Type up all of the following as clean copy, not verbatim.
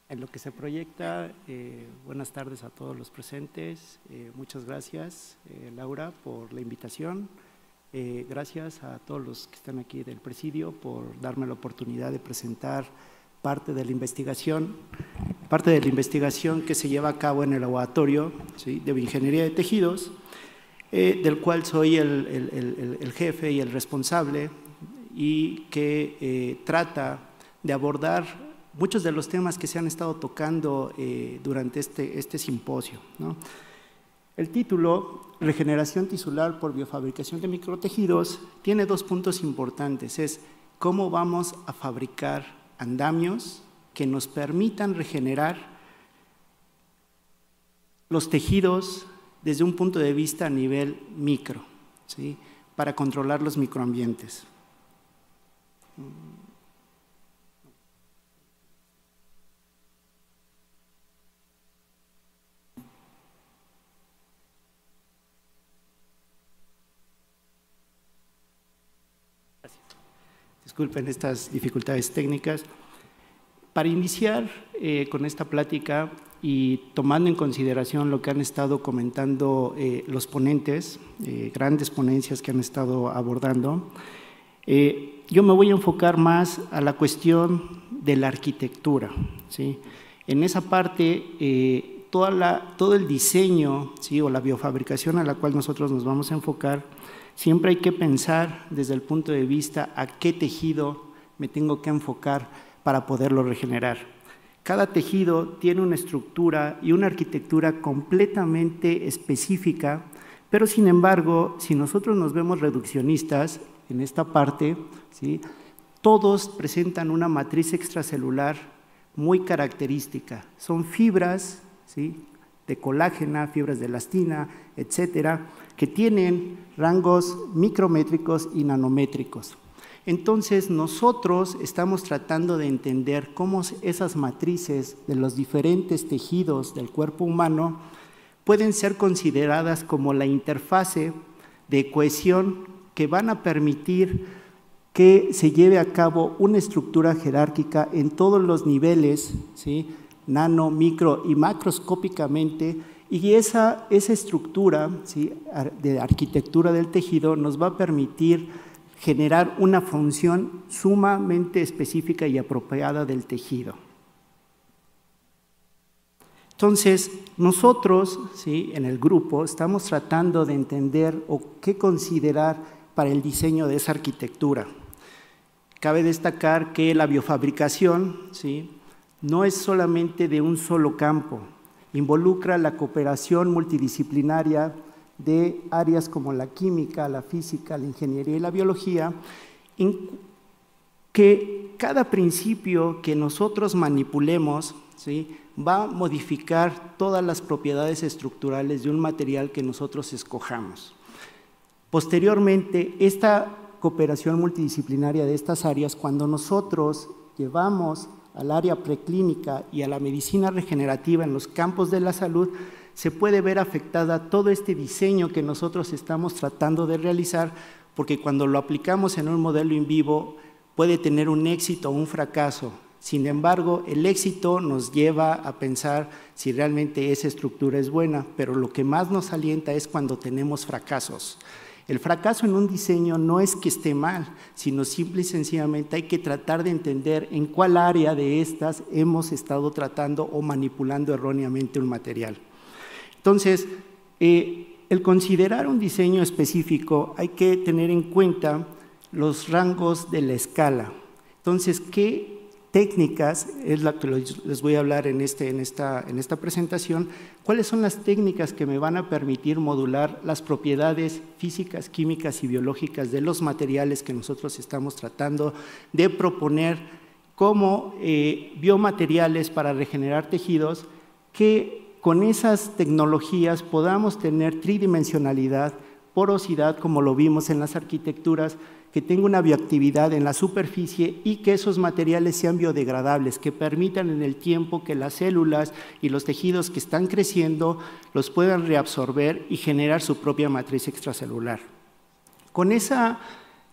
En lo que se proyecta, buenas tardes a todos los presentes. Muchas gracias, Laura, por la invitación. Gracias a todos los que están aquí del presidio por darme la oportunidad de presentar parte de la investigación que se lleva a cabo en el laboratorio, ¿sí?, de bioingeniería de tejidos, del cual soy el jefe y el responsable, y que trata de abordar muchos de los temas que se han estado tocando durante este simposio, ¿no? El título, Regeneración tisular por biofabricación de microtejidos, tiene dos puntos importantes. Es cómo vamos a fabricar andamios que nos permitan regenerar los tejidos desde un punto de vista a nivel micro, ¿sí?, para controlar los microambientes. Disculpen estas dificultades técnicas. Para iniciar con esta plática y tomando en consideración lo que han estado comentando los ponentes, grandes ponencias que han estado abordando, yo me voy a enfocar más a la cuestión de la arquitectura, ¿sí? En esa parte, todo el diseño, ¿sí?, o la biofabricación a la cual nosotros nos vamos a enfocar, siempre hay que pensar desde el punto de vista a qué tejido me tengo que enfocar para poderlo regenerar. Cada tejido tiene una estructura y una arquitectura completamente específica, pero sin embargo, si nosotros nos vemos reduccionistas en esta parte, ¿sí?, todos presentan una matriz extracelular muy característica. Son fibras, ¿sí?, de colágena, fibras de elastina, etcétera, que tienen rangos micrométricos y nanométricos. Entonces, nosotros estamos tratando de entender cómo esas matrices de los diferentes tejidos del cuerpo humano pueden ser consideradas como la interfase de cohesión que van a permitir que se lleve a cabo una estructura jerárquica en todos los niveles, ¿sí?, nano, micro y macroscópicamente, y esa estructura, ¿sí?, de arquitectura del tejido nos va a permitir generar una función sumamente específica y apropiada del tejido. Entonces, nosotros, ¿sí?, en el grupo estamos tratando de entender o qué considerar para el diseño de esa arquitectura. Cabe destacar que la biofabricación, ¿sí?, no es solamente de un solo campo, involucra la cooperación multidisciplinaria de áreas como la química, la física, la ingeniería y la biología, en que cada principio que nosotros manipulemos, ¿sí?, va a modificar todas las propiedades estructurales de un material que nosotros escojamos. Posteriormente, esta cooperación multidisciplinaria de estas áreas, cuando nosotros llevamos al área preclínica y a la medicina regenerativa en los campos de la salud, se puede ver afectada todo este diseño que nosotros estamos tratando de realizar, porque cuando lo aplicamos en un modelo in vivo puede tener un éxito o un fracaso. Sin embargo, el éxito nos lleva a pensar si realmente esa estructura es buena, pero lo que más nos alienta es cuando tenemos fracasos. El fracaso en un diseño no es que esté mal, sino simple y sencillamente hay que tratar de entender en cuál área de estas hemos estado tratando o manipulando erróneamente un material. Entonces, el considerar un diseño específico hay que tener en cuenta los rangos de la escala. Entonces, ¿qué técnicas es la que les voy a hablar en esta presentación? ¿Cuáles son las técnicas que me van a permitir modular las propiedades físicas, químicas y biológicas de los materiales que nosotros estamos tratando de proponer como biomateriales para regenerar tejidos, que con esas tecnologías podamos tener tridimensionalidad, porosidad, como lo vimos en las arquitecturas, que tenga una bioactividad en la superficie y que esos materiales sean biodegradables, que permitan en el tiempo que las células y los tejidos que están creciendo los puedan reabsorber y generar su propia matriz extracelular. Con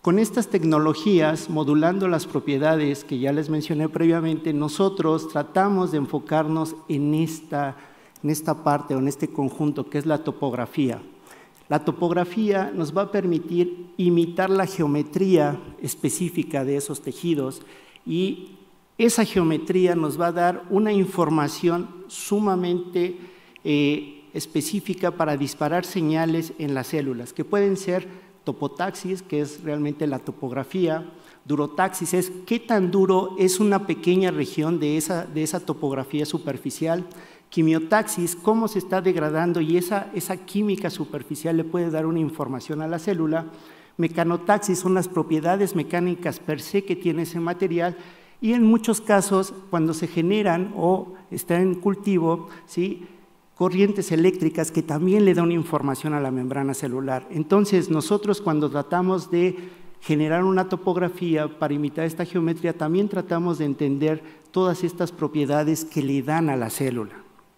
Con estas tecnologías, modulando las propiedades que ya les mencioné previamente, nosotros tratamos de enfocarnos en esta parte o en este conjunto que es la topografía. La topografía nos va a permitir imitar la geometría específica de esos tejidos y esa geometría nos va a dar una información sumamente específica para disparar señales en las células, que pueden ser topotaxis, que es realmente la topografía, durotaxis es qué tan duro es una pequeña región de esa topografía superficial, quimiotaxis, cómo se está degradando y esa química superficial le puede dar una información a la célula, mecanotaxis son las propiedades mecánicas per se que tiene ese material y en muchos casos cuando se generan o está en cultivo, ¿sí?, corrientes eléctricas que también le dan información a la membrana celular. Entonces nosotros cuando tratamos de generar una topografía para imitar esta geometría también tratamos de entender todas estas propiedades que le dan a la célula.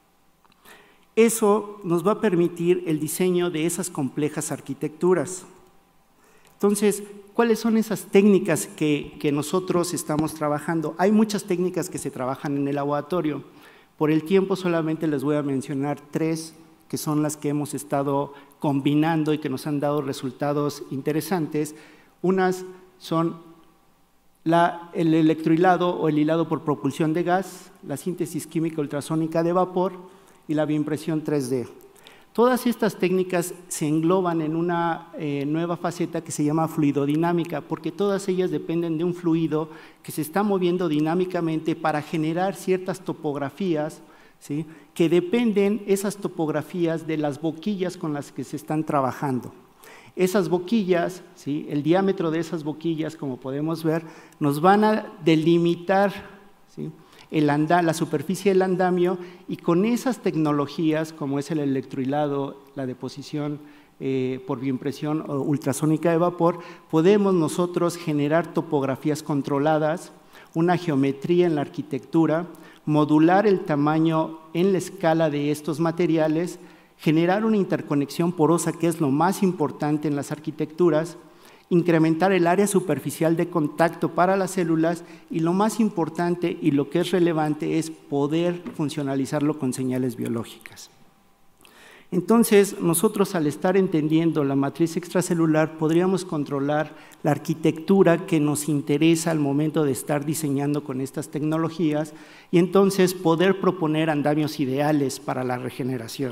Eso nos va a permitir el diseño de esas complejas arquitecturas. Entonces, ¿cuáles son esas técnicas que nosotros estamos trabajando? Hay muchas técnicas que se trabajan en el laboratorio. Por el tiempo solamente les voy a mencionar 3, que son las que hemos estado combinando y que nos han dado resultados interesantes. Unas son el electrohilado o el hilado por propulsión de gas, la síntesis química ultrasónica de vapor y la bioimpresión 3D. Todas estas técnicas se engloban en una nueva faceta que se llama fluidodinámica, porque todas ellas dependen de un fluido que se está moviendo dinámicamente para generar ciertas topografías, ¿sí?, que dependen esas topografías de las boquillas con las que se están trabajando. Esas boquillas, ¿sí?, el diámetro de esas boquillas, como podemos ver, nos van a delimitar, ¿sí?, la superficie del andamio y con esas tecnologías como es el electrohilado, la deposición por bioimpresión o ultrasónica de vapor, podemos nosotros generar topografías controladas, una geometría en la arquitectura, modular el tamaño en la escala de estos materiales, generar una interconexión porosa que es lo más importante en las arquitecturas, incrementar el área superficial de contacto para las células y lo más importante y lo que es relevante es poder funcionalizarlo con señales biológicas. Entonces, nosotros al estar entendiendo la matriz extracelular podríamos controlar la arquitectura que nos interesa al momento de estar diseñando con estas tecnologías y entonces poder proponer andamios ideales para la regeneración.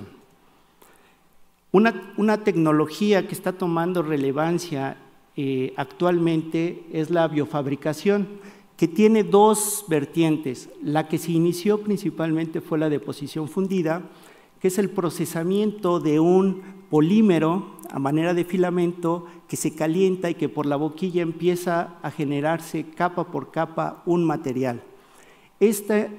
Una tecnología que está tomando relevancia actualmente es la biofabricación, que tiene 2 vertientes. La que se inició principalmente fue la deposición fundida, que es el procesamiento de un polímero a manera de filamento que se calienta y que por la boquilla empieza a generarse capa por capa un material. Esta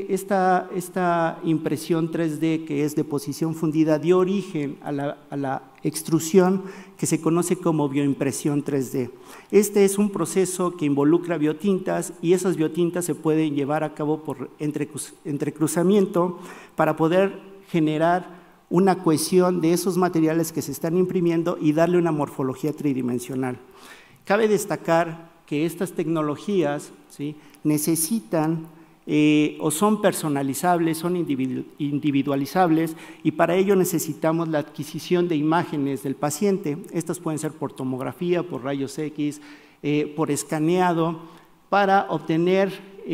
impresión 3D, que es deposición fundida, dio origen a la extrusión que se conoce como bioimpresión 3D. Este es un proceso que involucra biotintas y esas biotintas se pueden llevar a cabo por entrecruzamiento para poder generar una cohesión de esos materiales que se están imprimiendo y darle una morfología tridimensional. Cabe destacar que estas tecnologías, ¿sí?, necesitan o son personalizables, son individualizables y para ello necesitamos la adquisición de imágenes del paciente. Estas pueden ser por tomografía, por rayos X, por escaneado, para obtener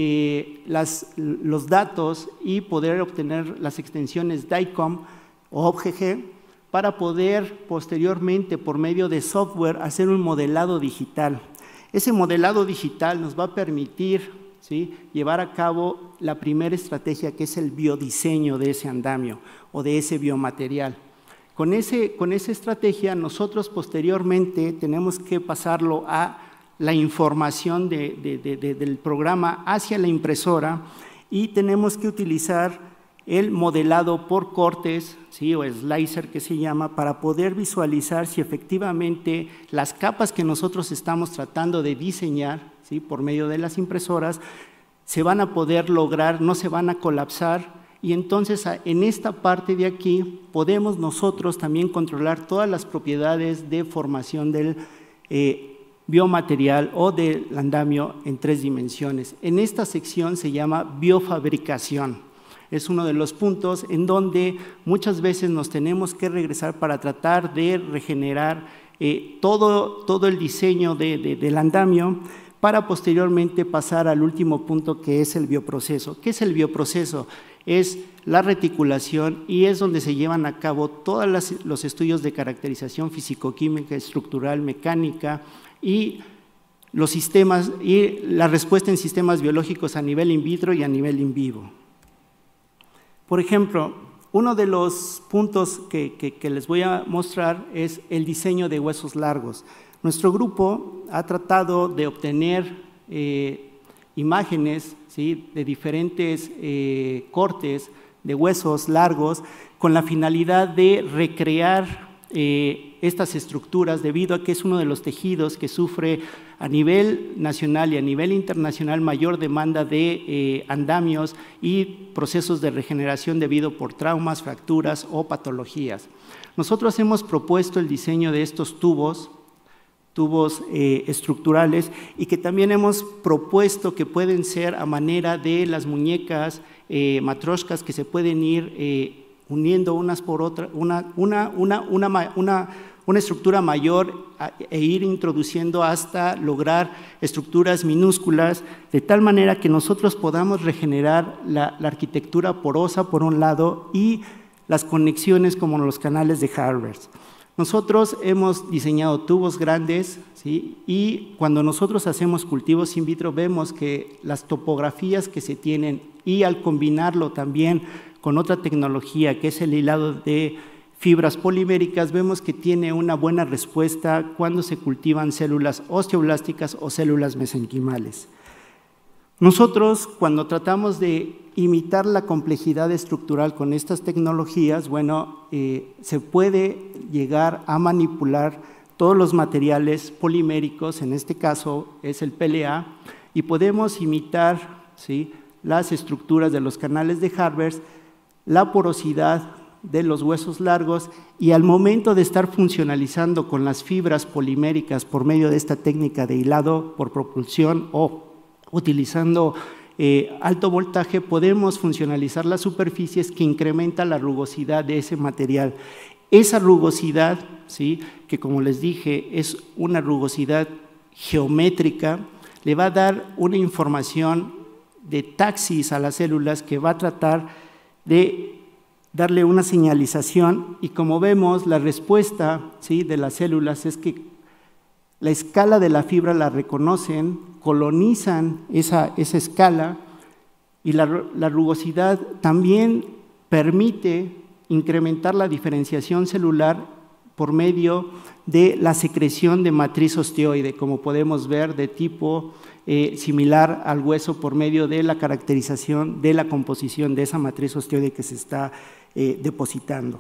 los datos y poder obtener las extensiones DICOM o OBGG para poder posteriormente por medio de software hacer un modelado digital. Ese modelado digital nos va a permitir, ¿sí?, llevar a cabo la primera estrategia que es el biodiseño de ese andamio o de ese biomaterial. Con esa estrategia nosotros posteriormente tenemos que pasarlo a la información del programa hacia la impresora y tenemos que utilizar el modelado por cortes, ¿sí?, o slicer que se llama, para poder visualizar si efectivamente las capas que nosotros estamos tratando de diseñar, ¿sí?, por medio de las impresoras, se van a poder lograr, no se van a colapsar y entonces en esta parte de aquí podemos nosotros también controlar todas las propiedades de formación del biomaterial o del andamio en 3 dimensiones. En esta sección se llama biofabricación. Es uno de los puntos en donde muchas veces nos tenemos que regresar para tratar de regenerar todo el diseño del andamio para posteriormente pasar al último punto, que es el bioproceso. ¿Qué es el bioproceso? Es la reticulación y es donde se llevan a cabo todos los estudios de caracterización físico-química, estructural, mecánica y los sistemas y la respuesta en sistemas biológicos a nivel in vitro y a nivel in vivo. Por ejemplo, uno de los puntos que les voy a mostrar es el diseño de huesos largos. Nuestro grupo ha tratado de obtener imágenes, ¿sí?, de diferentes cortes de huesos largos con la finalidad de recrear estas estructuras, debido a que es uno de los tejidos que sufre a nivel nacional y a nivel internacional mayor demanda de andamios y procesos de regeneración debido por traumas, fracturas o patologías. Nosotros hemos propuesto el diseño de estos tubos estructurales, y que también hemos propuesto que pueden ser a manera de las muñecas matrioshkas, que se pueden ir uniendo unas por otras, una estructura mayor e ir introduciendo hasta lograr estructuras minúsculas, de tal manera que nosotros podamos regenerar la arquitectura porosa por un lado y las conexiones como los canales de Harvard. Nosotros hemos diseñado tubos grandes, ¿sí?, y cuando nosotros hacemos cultivos in vitro vemos que las topografías que se tienen, y al combinarlo también con otra tecnología que es el hilado de fibras poliméricas, vemos que tiene una buena respuesta cuando se cultivan células osteoblásticas o células mesenquimales. Nosotros, cuando tratamos de imitar la complejidad estructural con estas tecnologías, bueno, se puede llegar a manipular todos los materiales poliméricos, en este caso es el PLA, y podemos imitar, ¿sí?, las estructuras de los canales de Harvard, la porosidad de los huesos largos, y al momento de estar funcionalizando con las fibras poliméricas por medio de esta técnica de hilado por propulsión o utilizando alto voltaje, podemos funcionalizar las superficies que incrementa la rugosidad de ese material. Esa rugosidad, ¿sí?, que como les dije es una rugosidad geométrica, le va a dar una información de taxis a las células que va a tratar de darle una señalización, y como vemos la respuesta, ¿sí?, de las células es que la escala de la fibra la reconocen, colonizan esa escala, y la rugosidad también permite incrementar la diferenciación celular por medio de la secreción de matriz osteoide, como podemos ver, de tipo similar al hueso, por medio de la caracterización de la composición de esa matriz osteoide que se está depositando.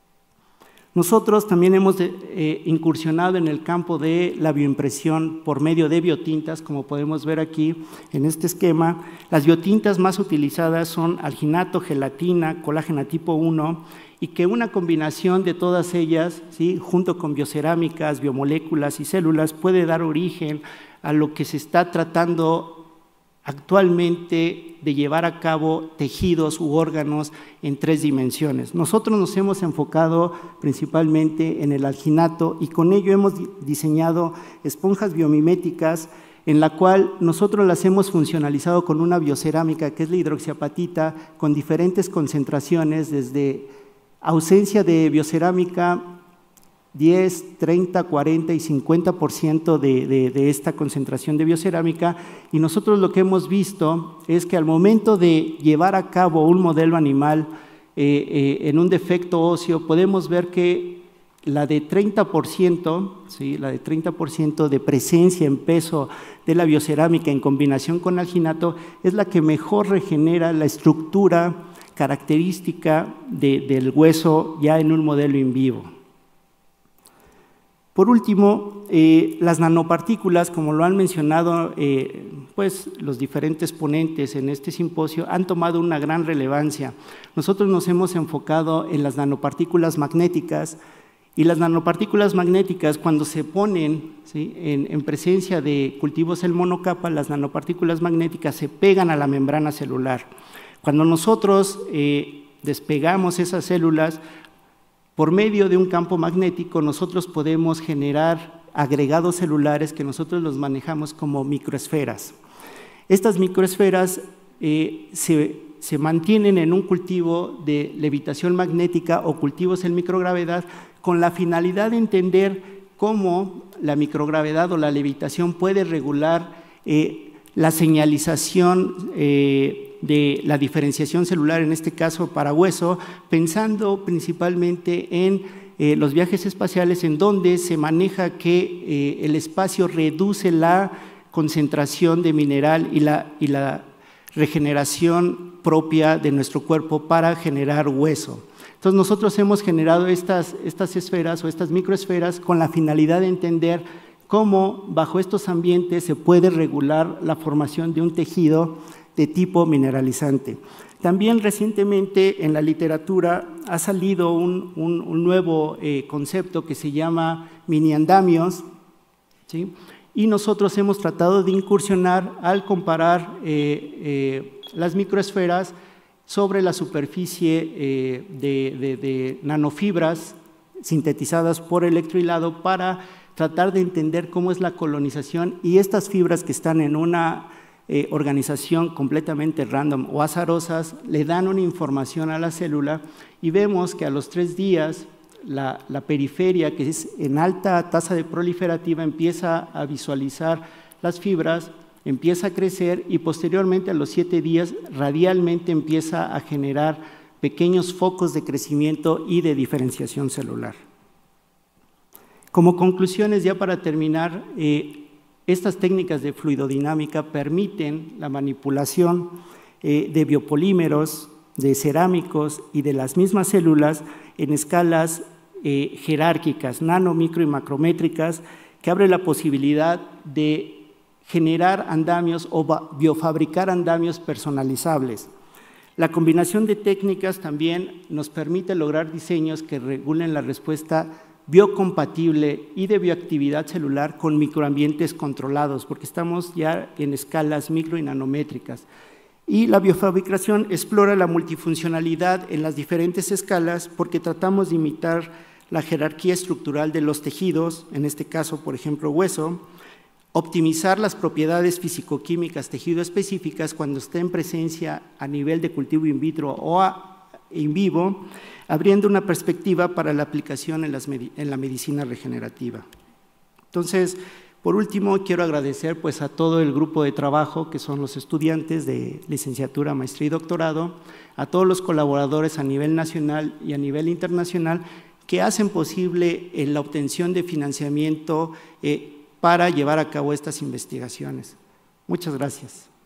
Nosotros también hemos incursionado en el campo de la bioimpresión por medio de biotintas, como podemos ver aquí en este esquema. Las biotintas más utilizadas son alginato, gelatina, colágeno tipo 1, y que una combinación de todas ellas, ¿sí?, junto con biocerámicas, biomoléculas y células, puede dar origen a lo que se está tratando actualmente de llevar a cabo tejidos u órganos en 3 dimensiones. Nosotros nos hemos enfocado principalmente en el alginato, y con ello hemos diseñado esponjas biomiméticas, en la cual nosotros las hemos funcionalizado con una biocerámica que es la hidroxiapatita, con diferentes concentraciones, desde ausencia de biocerámica, 10, 30, 40 y 50% de esta concentración de biocerámica, y nosotros lo que hemos visto es que al momento de llevar a cabo un modelo animal en un defecto óseo, podemos ver que la de 30%, ¿sí?, la de 30% de presencia en peso de la biocerámica en combinación con alginato es la que mejor regenera la estructura característica del hueso ya en un modelo in vivo. Por último, las nanopartículas, como lo han mencionado pues, los diferentes ponentes en este simposio, han tomado una gran relevancia. Nosotros nos hemos enfocado en las nanopartículas magnéticas, Y las nanopartículas magnéticas, cuando se ponen, ¿sí?, en presencia de cultivos en monocapa, las nanopartículas magnéticas se pegan a la membrana celular. Cuando nosotros despegamos esas células, por medio de un campo magnético, nosotros podemos generar agregados celulares que nosotros los manejamos como microesferas. Estas microesferas se mantienen en un cultivo de levitación magnética o cultivos en microgravedad con la finalidad de entender cómo la microgravedad o la levitación puede regular la señalización de la diferenciación celular, en este caso para hueso, pensando principalmente en los viajes espaciales en donde se maneja que el espacio reduce la concentración de mineral y la regeneración propia de nuestro cuerpo para generar hueso. Entonces nosotros hemos generado estas esferas o estas microesferas con la finalidad de entender cómo bajo estos ambientes se puede regular la formación de un tejido de tipo mineralizante. También recientemente en la literatura ha salido un nuevo concepto que se llama miniandamios, ¿sí? Y nosotros hemos tratado de incursionar al comparar las microesferas sobre la superficie de nanofibras sintetizadas por electrohilado para tratar de entender cómo es la colonización y estas fibras que están en una organización completamente random o azarosas le dan una información a la célula y vemos que a los 3 días la periferia, que es en alta tasa de proliferativa, empieza a visualizar las fibras, empieza a crecer y posteriormente a los 7 días radialmente empieza a generar pequeños focos de crecimiento y de diferenciación celular. Como conclusiones, ya para terminar, estas técnicas de fluidodinámica permiten la manipulación de biopolímeros, de cerámicos y de las mismas células en escalas jerárquicas, nano, micro y macrométricas, que abre la posibilidad de generar andamios o biofabricar andamios personalizables. La combinación de técnicas también nos permite lograr diseños que regulen la respuesta biocompatible y de bioactividad celular con microambientes controlados, porque estamos ya en escalas micro y nanométricas. Y la biofabricación explora la multifuncionalidad en las diferentes escalas porque tratamos de imitar la jerarquía estructural de los tejidos, en este caso, por ejemplo, hueso, optimizar las propiedades fisicoquímicas tejido específicas cuando esté en presencia a nivel de cultivo in vitro o in vivo, abriendo una perspectiva para la aplicación en la medicina regenerativa. Entonces, por último, quiero agradecer pues, a todo el grupo de trabajo, que son los estudiantes de licenciatura, maestría y doctorado, a todos los colaboradores a nivel nacional y a nivel internacional, que hacen posible la obtención de financiamiento para llevar a cabo estas investigaciones. Muchas gracias.